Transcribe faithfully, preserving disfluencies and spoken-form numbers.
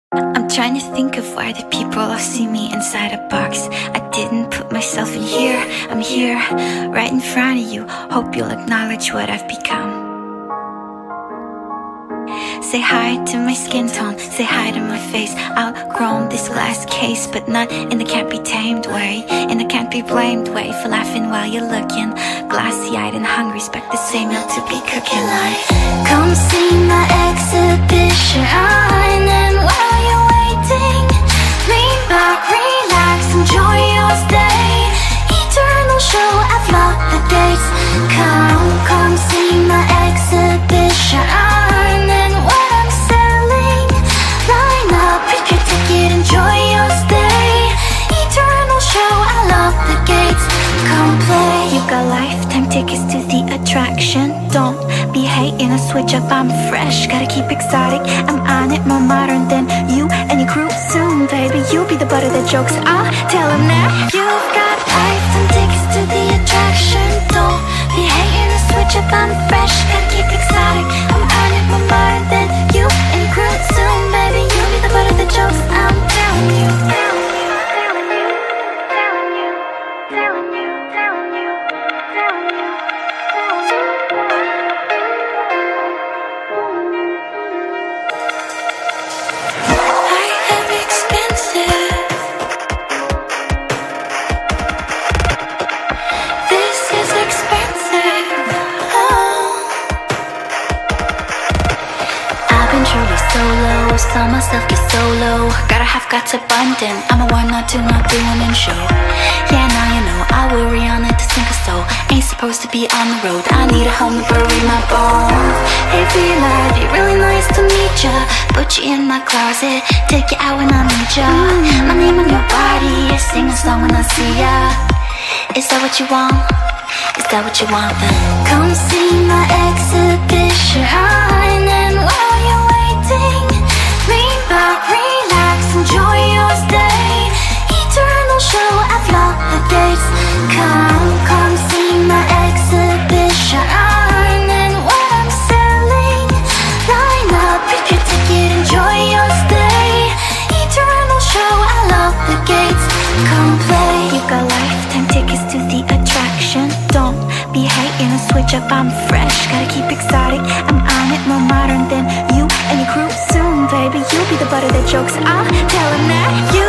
I'm trying to think of why the people all see me inside a box. I didn't put myself in here. I'm here, right in front of you. Hope you'll acknowledge what I've become. Say hi to my skin tone, say hi to my face. Outgrown this glass case, but not in the can't be tamed way, in the can't be blamed way, for laughing while you're looking glassy-eyed and hungry. Expect the same meal to be cooking like, come see my exhibition. And while you're waiting, lean back, relax, enjoy your stay. Eternal show, I've locked the gates. Come, come see my exhibition. And what I'm selling, line up, pick your ticket, enjoy your stay. Eternal show, I lock the gates. Come play. You got lifetime tickets to the attraction. Don't be hating, I switch up, I'm fresh. Gotta keep exotic, I'm on it, more modern than you and your crew. Soon, baby, you'll be the butt of the jokes. I'll tell them that you've got lifetime tickets to the attraction. Don't be hating, I switch up, I'm fresh. Gotta keep exotic, I'm on it, more modern than you and your crew. Soon, baby, you'll be the butt of the jokes. I'm telling you, telling you, telling you, telling you, telling you, telling you, telling you, telling you. Solo, saw myself get solo. Gotta have got abundant. I'm a one, not two, not three, one in show. Yeah, now you know I worry on it to sink a soul. Ain't supposed to be on the road. I need a home to bury my bones. Hey, feel like be really nice to meet ya. Put you in my closet, take you out when I need ya. My name on your body, sing a song when I see ya. Is that what you want? Is that what you want then? Come see my exhibition. And while you're waiting, lean back, relax, enjoy your stay. Eternal show, I've locked the gates. Come, come see my exhibition. And what I'm selling, line up, pick your ticket, enjoy your stay. Eternal show, I lock the gates. Come play. You got lifetime tickets to the attraction. Don't be hating, I switch up, I'm fresh. Gotta keep exotic, I'm on it, more modern than you and your crew. Soon, baby, you'll be the butt of the jokes. I'll tell them that you